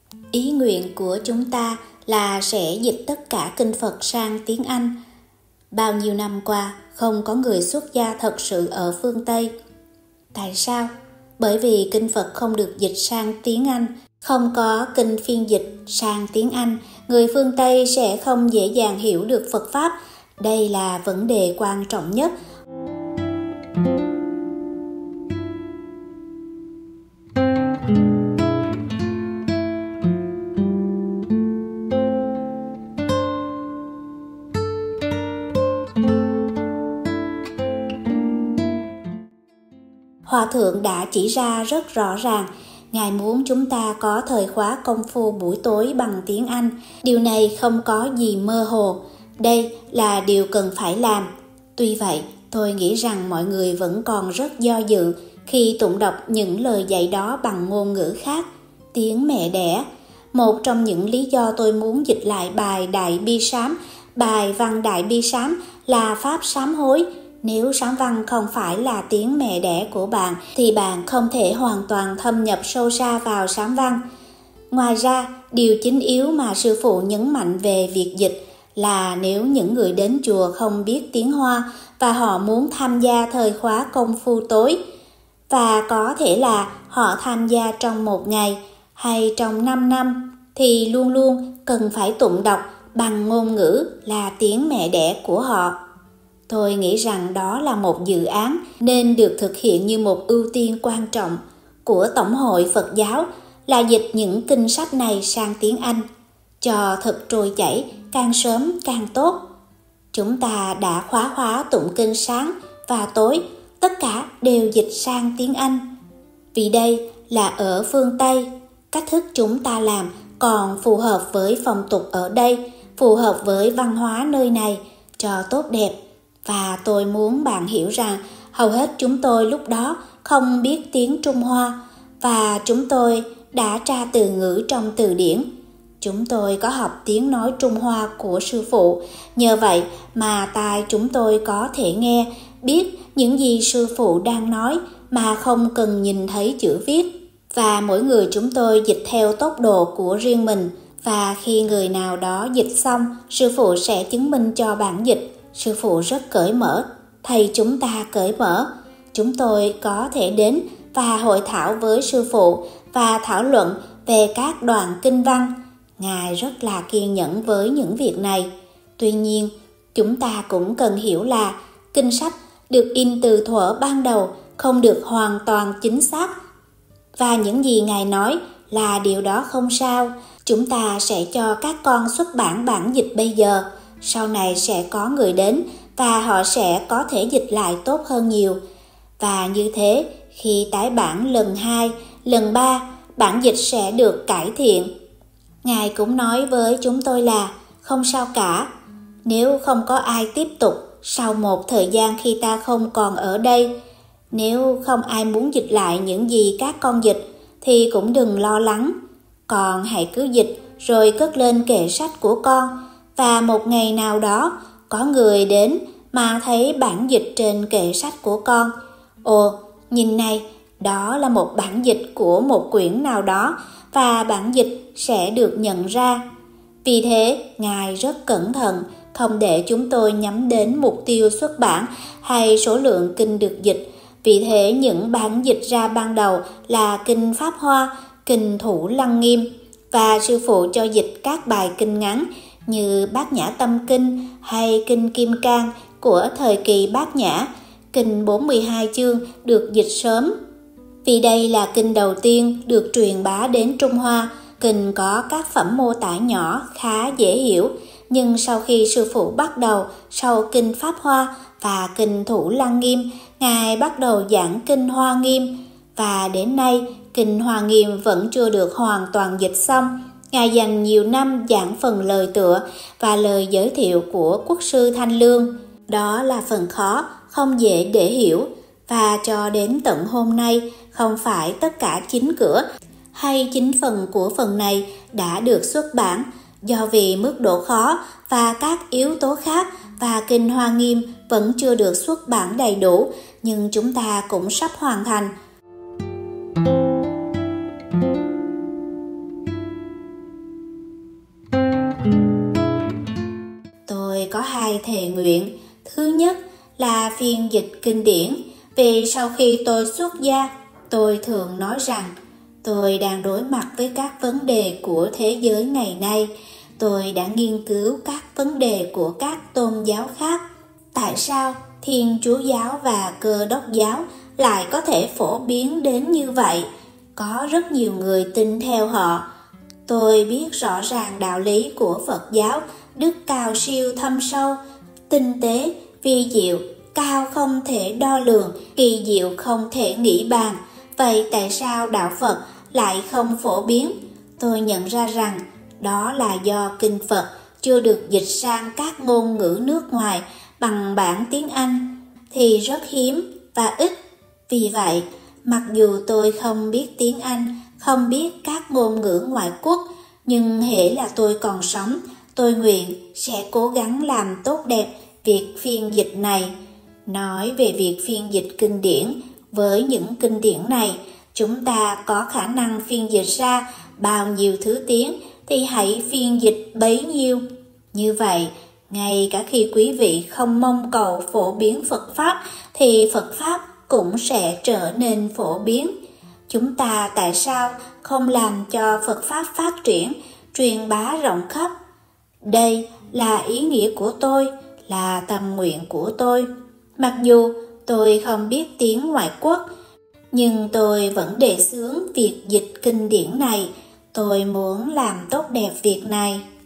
Ý nguyện của chúng ta là sẽ dịch tất cả kinh Phật sang tiếng Anh. Bao nhiêu năm qua, không có người xuất gia thật sự ở phương Tây. Tại sao? Bởi vì kinh Phật không được dịch sang tiếng Anh, không có kinh phiên dịch sang tiếng Anh, người phương Tây sẽ không dễ dàng hiểu được Phật Pháp. Đây là vấn đề quan trọng nhất. Hòa Thượng đã chỉ ra rất rõ ràng, Ngài muốn chúng ta có thời khóa công phu buổi tối bằng tiếng Anh. Điều này không có gì mơ hồ, đây là điều cần phải làm. Tuy vậy, tôi nghĩ rằng mọi người vẫn còn rất do dự khi tụng đọc những lời dạy đó bằng ngôn ngữ khác, tiếng mẹ đẻ. Một trong những lý do tôi muốn dịch lại bài Đại Bi Sám, bài văn Đại Bi Sám là pháp sám hối. Nếu sám văn không phải là tiếng mẹ đẻ của bạn thì bạn không thể hoàn toàn thâm nhập sâu xa vào sám văn. Ngoài ra, điều chính yếu mà sư phụ nhấn mạnh về việc dịch là nếu những người đến chùa không biết tiếng Hoa và họ muốn tham gia thời khóa công phu tối, và có thể là họ tham gia trong 1 ngày hay trong 5 năm, thì luôn luôn cần phải tụng đọc bằng ngôn ngữ là tiếng mẹ đẻ của họ. Tôi nghĩ rằng đó là một dự án nên được thực hiện như một ưu tiên quan trọng của Tổng hội Phật giáo, là dịch những kinh sách này sang tiếng Anh cho thật trôi chảy, càng sớm càng tốt. Chúng ta đã khóa tụng kinh sáng và tối, tất cả đều dịch sang tiếng Anh. Vì đây là ở phương Tây, cách thức chúng ta làm còn phù hợp với phong tục ở đây, phù hợp với văn hóa nơi này cho tốt đẹp. Và tôi muốn bạn hiểu rằng hầu hết chúng tôi lúc đó không biết tiếng Trung Hoa, và chúng tôi đã tra từ ngữ trong từ điển. Chúng tôi có học tiếng nói Trung Hoa của sư phụ, nhờ vậy mà tai chúng tôi có thể nghe, biết những gì sư phụ đang nói mà không cần nhìn thấy chữ viết. Và mỗi người chúng tôi dịch theo tốc độ của riêng mình, và khi người nào đó dịch xong, sư phụ sẽ chứng minh cho bản dịch. Sư phụ rất cởi mở, thầy chúng ta cởi mở. Chúng tôi có thể đến và hội thảo với sư phụ và thảo luận về các đoạn kinh văn. Ngài rất là kiên nhẫn với những việc này. Tuy nhiên, chúng ta cũng cần hiểu là kinh sách được in từ thuở ban đầu không được hoàn toàn chính xác. Và những gì Ngài nói là điều đó không sao. Chúng ta sẽ cho các con xuất bản bản dịch bây giờ. Sau này sẽ có người đến và họ sẽ có thể dịch lại tốt hơn nhiều. Và như thế, khi tái bản lần 2, lần 3, bản dịch sẽ được cải thiện. Ngài cũng nói với chúng tôi là không sao cả. Nếu không có ai tiếp tục sau một thời gian khi ta không còn ở đây, nếu không ai muốn dịch lại những gì các con dịch, thì cũng đừng lo lắng. Con hãy cứ dịch rồi cất lên kệ sách của con. Và một ngày nào đó, có người đến mà thấy bản dịch trên kệ sách của con. Ồ, nhìn này, đó là một bản dịch của một quyển nào đó, và bản dịch sẽ được nhận ra. Vì thế, Ngài rất cẩn thận, không để chúng tôi nhắm đến mục tiêu xuất bản hay số lượng kinh được dịch. Vì thế, những bản dịch ra ban đầu là kinh Pháp Hoa, kinh Thủ Lăng Nghiêm, và sư phụ cho dịch các bài kinh ngắn như Bát Nhã Tâm Kinh hay kinh Kim Cang của thời kỳ Bát Nhã. Kinh 42 chương được dịch sớm, vì đây là kinh đầu tiên được truyền bá đến Trung Hoa. Kinh có các phẩm mô tả nhỏ khá dễ hiểu, nhưng sau khi sư phụ bắt đầu sau kinh Pháp Hoa và kinh Thủ Lăng Nghiêm, Ngài bắt đầu giảng kinh Hoa Nghiêm, và đến nay kinh Hoa Nghiêm vẫn chưa được hoàn toàn dịch xong. Ngài dành nhiều năm giảng phần lời tựa và lời giới thiệu của Quốc sư Thanh Lương. Đó là phần khó, không dễ để hiểu, và cho đến tận hôm nay, không phải tất cả 9 cửa hay 9 phần của phần này đã được xuất bản, do vì mức độ khó và các yếu tố khác, và kinh Hoa Nghiêm vẫn chưa được xuất bản đầy đủ, nhưng chúng ta cũng sắp hoàn thành. thề nguyện. Thứ nhất là phiên dịch kinh điển. Vì sau khi tôi xuất gia, tôi thường nói rằng tôi đang đối mặt với các vấn đề của thế giới ngày nay. Tôi đã nghiên cứu các vấn đề của các tôn giáo khác. Tại sao Thiên Chúa giáo và Cơ Đốc giáo lại có thể phổ biến đến như vậy? Có rất nhiều người tin theo họ. Tôi biết rõ ràng đạo lý của Phật giáo, đức cao siêu thâm sâu, tinh tế, vi diệu, cao không thể đo lường, kỳ diệu không thể nghĩ bàn. Vậy tại sao đạo Phật lại không phổ biến? Tôi nhận ra rằng đó là do kinh Phật chưa được dịch sang các ngôn ngữ nước ngoài bằng bản tiếng Anh thì rất hiếm và ít. Vì vậy, mặc dù tôi không biết tiếng Anh, không biết các ngôn ngữ ngoại quốc, nhưng hễ là tôi còn sống, tôi nguyện sẽ cố gắng làm tốt đẹp việc phiên dịch này. Nói về việc phiên dịch kinh điển, với những kinh điển này, chúng ta có khả năng phiên dịch ra bao nhiêu thứ tiếng thì hãy phiên dịch bấy nhiêu. Như vậy, ngay cả khi quý vị không mong cầu phổ biến Phật Pháp thì Phật Pháp cũng sẽ trở nên phổ biến. Chúng ta tại sao không làm cho Phật Pháp phát triển, truyền bá rộng khắp? Đây là ý nghĩa của tôi, là tâm nguyện của tôi. Mặc dù tôi không biết tiếng ngoại quốc, nhưng tôi vẫn đề xướng việc dịch kinh điển này. Tôi muốn làm tốt đẹp việc này.